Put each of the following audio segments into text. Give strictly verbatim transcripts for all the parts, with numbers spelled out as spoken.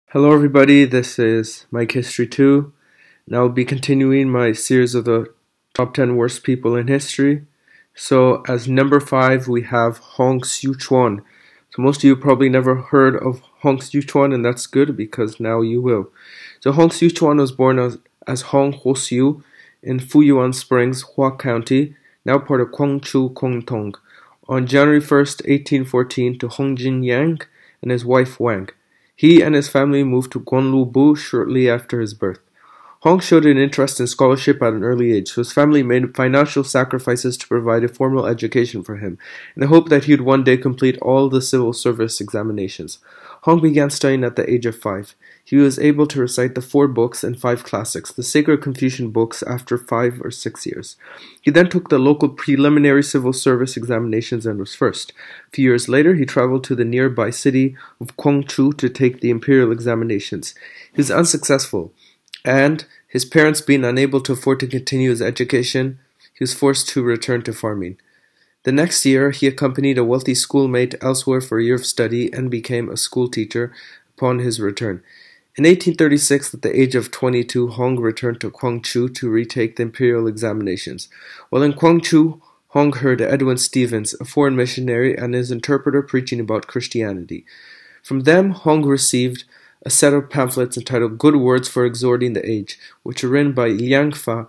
Hello everybody, this is Mike History two, and I'll be continuing my series of the top ten worst people in history. So as number five we have Hong Xiuquan. So most of you probably never heard of Hong Xiuquan, and that's good because now you will. So Hong Xiuquan was born as, as Hong Huoxiu in Fuyuan Springs, Hua County, now part of Guangzhou Guangdong, on January first, eighteen fourteen to Hong Jinyang and his wife Wang. He and his family moved to Guanlubu shortly after his birth. Hong showed an interest in scholarship at an early age, so his family made financial sacrifices to provide a formal education for him, in the hope that he would one day complete all the civil service examinations. Hong began studying at the age of five. He was able to recite the four books and five classics, the sacred Confucian books, after five or six years. He then took the local preliminary civil service examinations and was first. A few years later, he traveled to the nearby city of Guangzhou to take the imperial examinations. He was unsuccessful, and his parents being unable to afford to continue his education, he was forced to return to farming. The next year, he accompanied a wealthy schoolmate elsewhere for a year of study and became a school teacher upon his return. In eighteen thirty-six, at the age of twenty-two, Hong returned to Guangzhou to retake the imperial examinations. While in Guangzhou, Hong heard Edwin Stevens, a foreign missionary, and his interpreter preaching about Christianity. From them, Hong received a set of pamphlets entitled Good Words for Exhorting the Age, which were written by Liang Fa,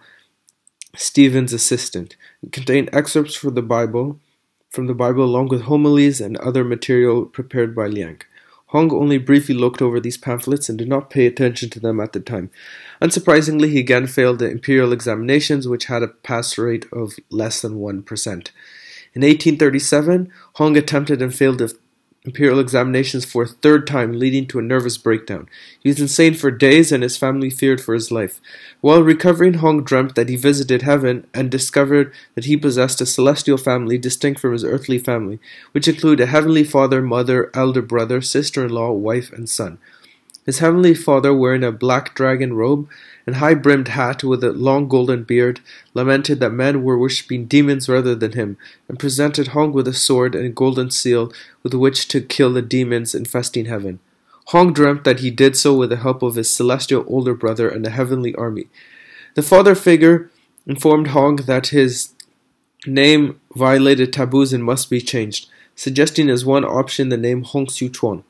Stevens' assistant. It contained excerpts from the Bible, from the Bible along with homilies and other material prepared by Liang. Hong only briefly looked over these pamphlets and did not pay attention to them at the time. Unsurprisingly, he again failed the imperial examinations, which had a pass rate of less than one percent. In eighteen thirty-seven, Hong attempted and failed the imperial examinations for a third time, leading to a nervous breakdown. He was insane for days, and his family feared for his life. While recovering, Hong dreamt that he visited heaven and discovered that he possessed a celestial family distinct from his earthly family, which included a heavenly father, mother, elder brother, sister-in-law, wife, and son. His heavenly father, wearing a black dragon robe and high-brimmed hat with a long golden beard, lamented that men were worshipping demons rather than him, and presented Hong with a sword and a golden seal with which to kill the demons infesting heaven. Hong dreamt that he did so with the help of his celestial older brother and a heavenly army. The father figure informed Hong that his name violated taboos and must be changed, suggesting as one option the name Hong Xiuquan.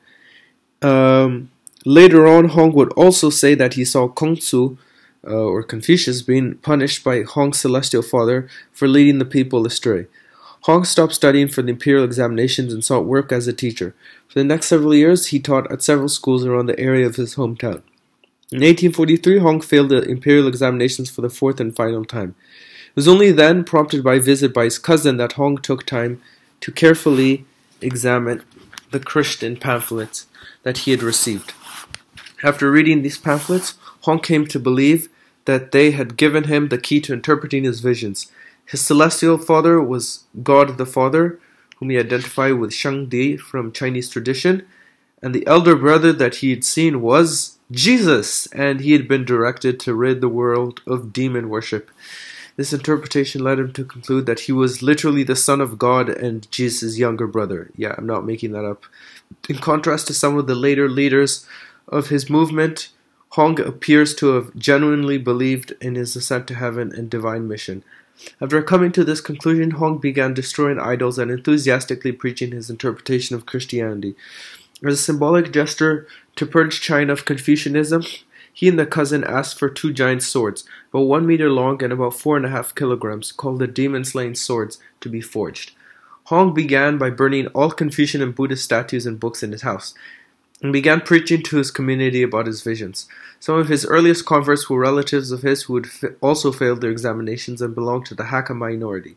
Um... Later on, Hong would also say that he saw Kongzu, uh, or Confucius, being punished by Hong's celestial father for leading the people astray. Hong stopped studying for the imperial examinations and sought work as a teacher. For the next several years, he taught at several schools around the area of his hometown. In eighteen forty-three, Hong failed the imperial examinations for the fourth and final time. It was only then, prompted by a visit by his cousin, that Hong took time to carefully examine the Christian pamphlets that he had received. After reading these pamphlets, Hong came to believe that they had given him the key to interpreting his visions. His celestial father was God the Father, whom he identified with Shangdi from Chinese tradition, and the elder brother that he had seen was Jesus, and he had been directed to rid the world of demon worship. This interpretation led him to conclude that he was literally the Son of God and Jesus' younger brother. Yeah, I'm not making that up. In contrast to some of the later leaders of his movement, Hong appears to have genuinely believed in his ascent to heaven and divine mission. After coming to this conclusion, Hong began destroying idols and enthusiastically preaching his interpretation of Christianity. As a symbolic gesture to purge China of Confucianism, he and the cousin asked for two giant swords, about one meter long and about four and a half kilograms, called the demon-slaying swords, to be forged. Hong began by burning all Confucian and Buddhist statues and books in his house, and began preaching to his community about his visions. Some of his earliest converts were relatives of his who had fa- also failed their examinations and belonged to the Hakka minority,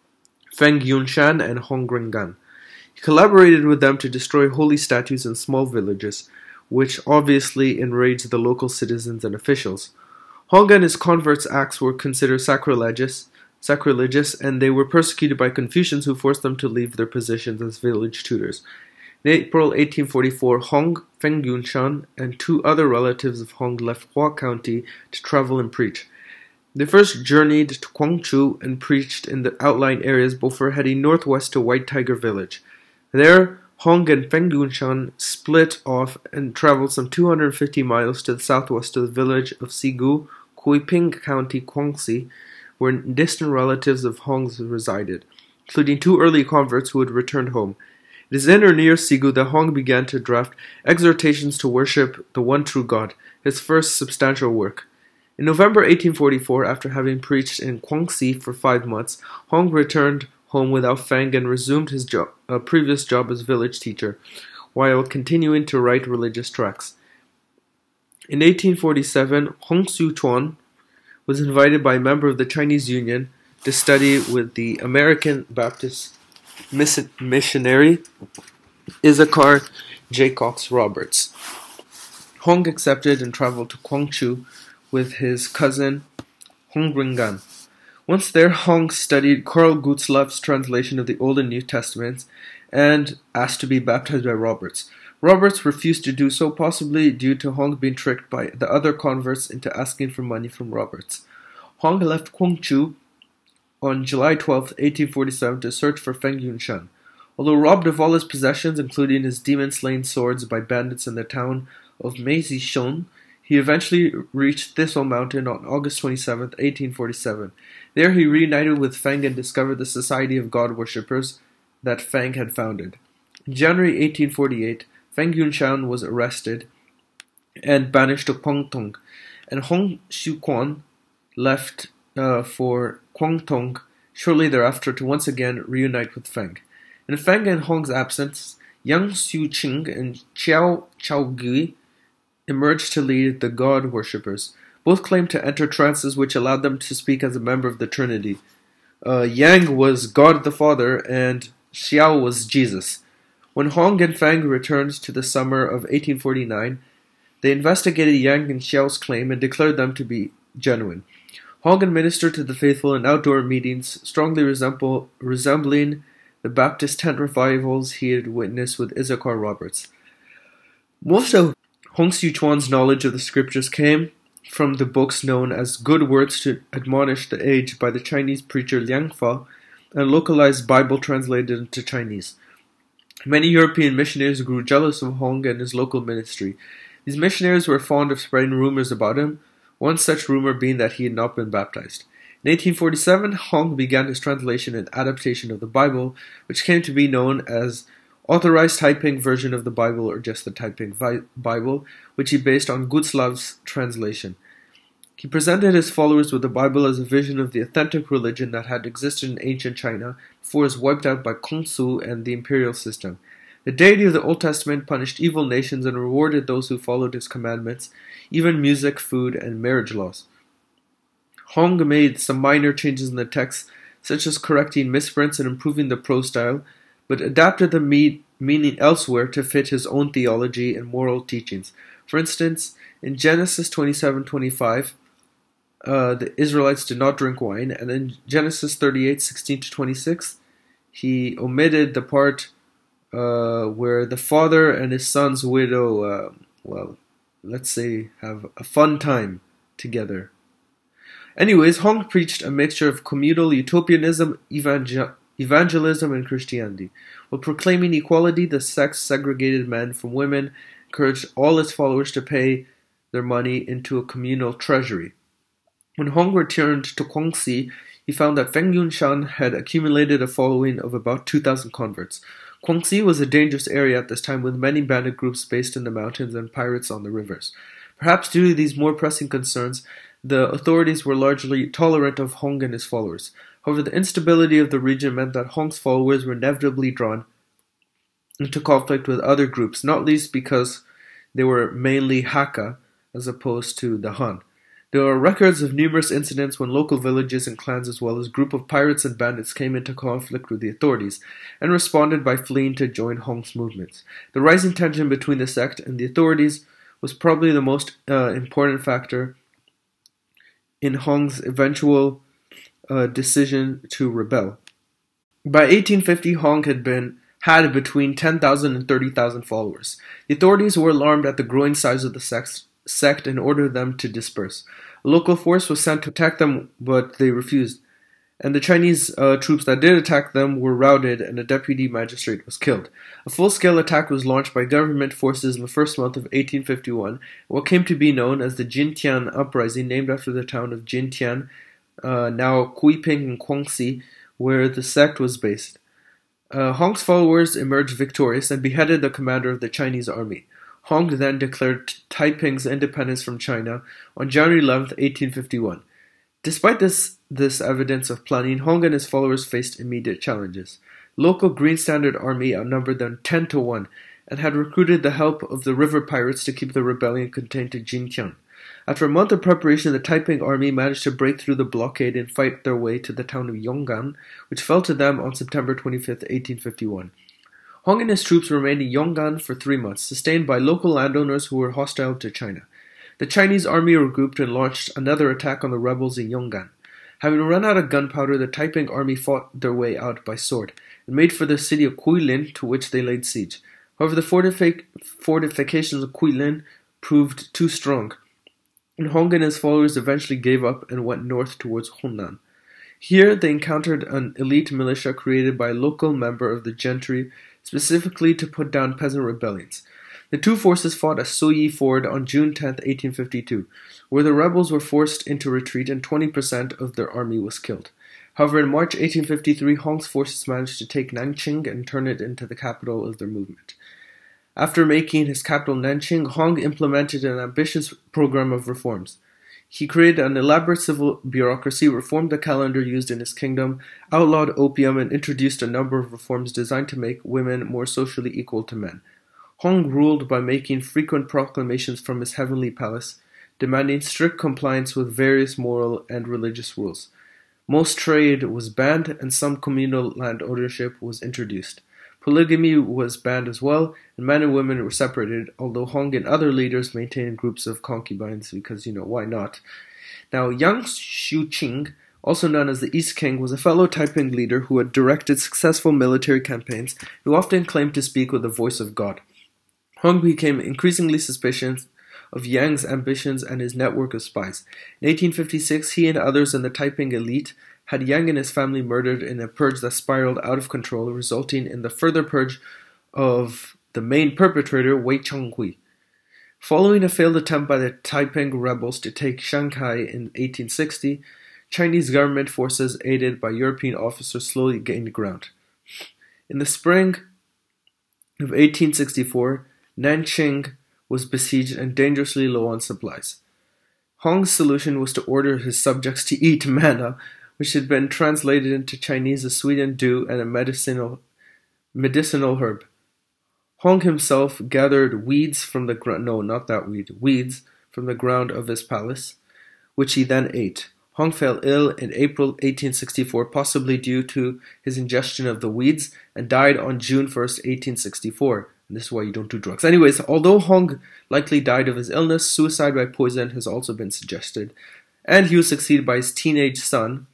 Feng Yunshan and Hong Ringan. He collaborated with them to destroy holy statues in small villages, which obviously enraged the local citizens and officials. Hong and his converts' acts were considered sacrilegious, sacrilegious, and they were persecuted by Confucians who forced them to leave their positions as village tutors. In April eighteen forty-four, Hong, Feng Yunshan, and two other relatives of Hong left Hua County to travel and preach. They first journeyed to Guangzhou and preached in the outlying areas before heading northwest to White Tiger Village. There, Hong and Feng Yunshan split off and traveled some two hundred fifty miles to the southwest of the village of Sigu, Kuiping County, Guangxi, where distant relatives of Hong's resided, including two early converts who had returned home. It is in or near Sigu that Hong began to draft exhortations to worship the one true God, his first substantial work. In November eighteen forty-four, after having preached in Guangxi for five months, Hong returned home without Feng and resumed his job, uh, previous job as village teacher, while continuing to write religious tracts. In eighteen forty-seven, Hong Xiuquan was invited by a member of the Chinese Union to study with the American Baptist missionary Issachar J. Cox Roberts. Hong accepted and traveled to Guangzhou with his cousin Hong Ringan. Once there, Hong studied Karl Gutzlaff's translation of the Old and New Testaments and asked to be baptized by Roberts. Roberts refused to do so, possibly due to Hong being tricked by the other converts into asking for money from Roberts. Hong left Guangzhou on July twelfth, eighteen forty-seven, to search for Feng Yunshan. Although robbed of all his possessions, including his demon-slain swords by bandits in the town of Meizishun, he eventually reached Thistle Mountain on August twenty-seventh, eighteen forty-seven. There he reunited with Feng and discovered the Society of God Worshippers that Feng had founded. In January eighteen forty-eight, Feng Yunshan was arrested and banished to Guangdong, and Hong Xiuquan left uh, for Guangdong shortly thereafter to once again reunite with Feng. In Feng and Hong's absence, Yang Xiuqing and Qiao Chaogui emerged to lead the God worshippers. Both claimed to enter trances which allowed them to speak as a member of the Trinity. Uh, Yang was God the Father, and Xiao was Jesus. When Hong and Feng returned to the summer of eighteen forty-nine, they investigated Yang and Xiao's claim and declared them to be genuine. Hong administered to the faithful in outdoor meetings, strongly resemble, resembling the Baptist tent revivals he had witnessed with Issachar Roberts. Most of Hong Xiuquan's knowledge of the scriptures came from the books known as Good Words to Admonish the Age by the Chinese preacher Liang Fa, and localized Bible translated into Chinese. Many European missionaries grew jealous of Hong and his local ministry. These missionaries were fond of spreading rumors about him, one such rumor being that he had not been baptized. In eighteen forty-seven, Hong began his translation and adaptation of the Bible, which came to be known as Authorized Taiping Version of the Bible, or just the Taiping Bible, which he based on Gutzlaff's translation. He presented his followers with the Bible as a vision of the authentic religion that had existed in ancient China before it was wiped out by Kongsu and the imperial system. The deity of the Old Testament punished evil nations and rewarded those who followed his commandments, even music, food, and marriage laws. Hong made some minor changes in the text, such as correcting misprints and improving the prose style, but adapted the me- meaning elsewhere to fit his own theology and moral teachings. For instance, in Genesis twenty-seven twenty-five, uh, the Israelites did not drink wine, and in Genesis thirty-eight sixteen to twenty-six, he omitted the part uh, where the father and his son's widow, uh, well, let's say, have a fun time together. Anyways, Hong preached a mixture of communal utopianism, evangel- evangelism, and Christianity. While proclaiming equality, the sect segregated men from women, encouraged all its followers to pay their money into a communal treasury. When Hong returned to Guangxi, he found that Feng Yunshan had accumulated a following of about two thousand converts. Guangxi was a dangerous area at this time, with many bandit groups based in the mountains and pirates on the rivers. Perhaps due to these more pressing concerns, the authorities were largely tolerant of Hong and his followers. However, the instability of the region meant that Hong's followers were inevitably drawn into conflict with other groups, not least because they were mainly Hakka as opposed to the Han. There are records of numerous incidents when local villages and clans as well as groups of pirates and bandits came into conflict with the authorities and responded by fleeing to join Hong's movements. The rising tension between the sect and the authorities was probably the most uh, important factor in Hong's eventual uh, decision to rebel. By eighteen fifty, Hong had been had between ten thousand and thirty thousand followers. The authorities were alarmed at the growing size of the sect, sect and ordered them to disperse. A local force was sent to attack them, but they refused. and the Chinese uh, troops that did attack them were routed and a deputy magistrate was killed. A full-scale attack was launched by government forces in the first month of eighteen fifty-one, what came to be known as the Jintian Uprising, named after the town of Jintian, uh, now Kuiping in Guangxi, where the sect was based. Uh, Hong's followers emerged victorious and beheaded the commander of the Chinese army. Hong then declared Taiping's independence from China on January eleventh, eighteen fifty-one. Despite this, this evidence of planning, Hong and his followers faced immediate challenges. Local Green Standard Army outnumbered them ten to one and had recruited the help of the river pirates to keep the rebellion contained to Jintian. After a month of preparation, the Taiping army managed to break through the blockade and fight their way to the town of Yonggan, which fell to them on September twenty-fifth, eighteen fifty-one. Hong and his troops remained in Yonggan for three months, sustained by local landowners who were hostile to China. The Chinese army regrouped and launched another attack on the rebels in Yonggan. Having run out of gunpowder, the Taiping army fought their way out by sword and made for the city of Guilin, to which they laid siege. However, the fortific fortifications of Guilin proved too strong, and Hong and his followers eventually gave up and went north towards Hunan. Here, they encountered an elite militia created by a local member of the gentry, specifically to put down peasant rebellions. The two forces fought at Suyi Ford on June tenth, eighteen fifty-two, where the rebels were forced into retreat and twenty percent of their army was killed. However, in March eighteen fifty-three, Hong's forces managed to take Nanqing and turn it into the capital of their movement. After making his capital Nanqing, Hong implemented an ambitious program of reforms. He created an elaborate civil bureaucracy, reformed the calendar used in his kingdom, outlawed opium, and introduced a number of reforms designed to make women more socially equal to men. Hong ruled by making frequent proclamations from his heavenly palace, demanding strict compliance with various moral and religious rules. Most trade was banned, and some communal land ownership was introduced. Polygamy was banned as well, and men and women were separated, although Hong and other leaders maintained groups of concubines because, you know, why not? Now, Yang Xuqing, also known as the East King, was a fellow Taiping leader who had directed successful military campaigns, who often claimed to speak with the voice of God. Hong became increasingly suspicious of Yang's ambitions and his network of spies. In eighteen fifty-six, he and others in the Taiping elite had Yang and his family murdered in a purge that spiraled out of control, resulting in the further purge of the main perpetrator, Wei Changhui. Following a failed attempt by the Taiping rebels to take Shanghai in eighteen sixty, Chinese government forces aided by European officers slowly gained ground. In the spring of eighteen sixty-four, Nanqing was besieged and dangerously low on supplies. Hong's solution was to order his subjects to eat manna, which had been translated into Chinese as sweet and dew and a medicinal, medicinal herb. Hong himself gathered weeds from the ground, no, not that weed, weeds from the ground of his palace, which he then ate. Hong fell ill in April eighteen sixty-four, possibly due to his ingestion of the weeds, and died on June first, eighteen sixty-four. And this is why you don't do drugs. Anyways, although Hong likely died of his illness, suicide by poison has also been suggested, and he was succeeded by his teenage son,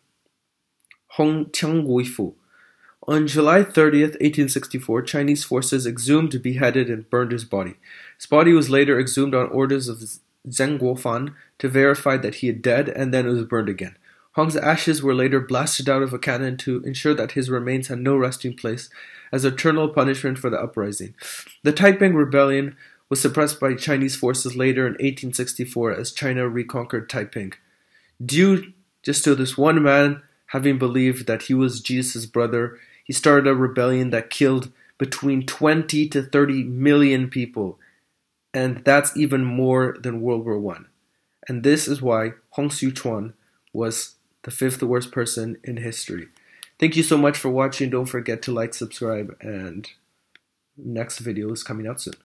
Hong Tianguifu. On July thirtieth, eighteen sixty-four, Chinese forces exhumed, beheaded, and burned his body. His body was later exhumed on orders of Zheng Guofan to verify that he had died, and then it was burned again. Hong's ashes were later blasted out of a cannon to ensure that his remains had no resting place as eternal punishment for the uprising. The Taiping Rebellion was suppressed by Chinese forces later in eighteen sixty-four as China reconquered Taiping. Due just to this one man having believed that he was Jesus' brother, he started a rebellion that killed between twenty to thirty million people. And that's even more than World War One. And this is why Hong Xiuquan was the fifth worst person in history. Thank you so much for watching. Don't forget to like, subscribe, and next video is coming out soon.